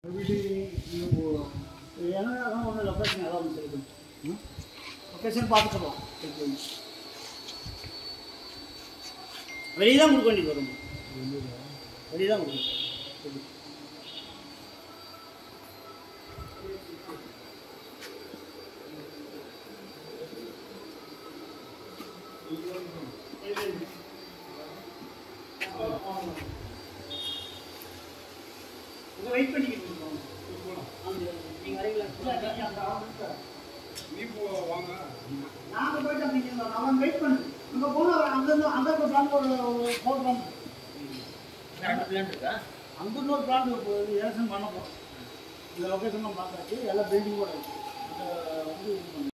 Location ஏதாவது ஒன்று இருக்குது லொக்கேஷன் பார்த்துக்கலாம். வெளியே தான் கொடுக்க வேண்டியது வரும். வெளியே தான் கொடுக்கணும். வெயிட் பண்ணிக்கிட்டு இருக்கோம். நீங்கள் வரீங்களா? நாங்கள் போயிட்டு அப்படிங்க அவன் வெயிட் பண்ணு. அங்கே போனால் அங்கேருந்து அங்கே ஒரு பிளான் ஒரு 4 பிளான் இருக்கா? அங்கே இன்னொரு பிளான் ஏசன் பண்ண போகிறோம். இந்த லொக்கேஷன்லாம் பார்த்தாச்சு. எல்லாம் பில்டிங்கோட இருக்குது. அதை வந்து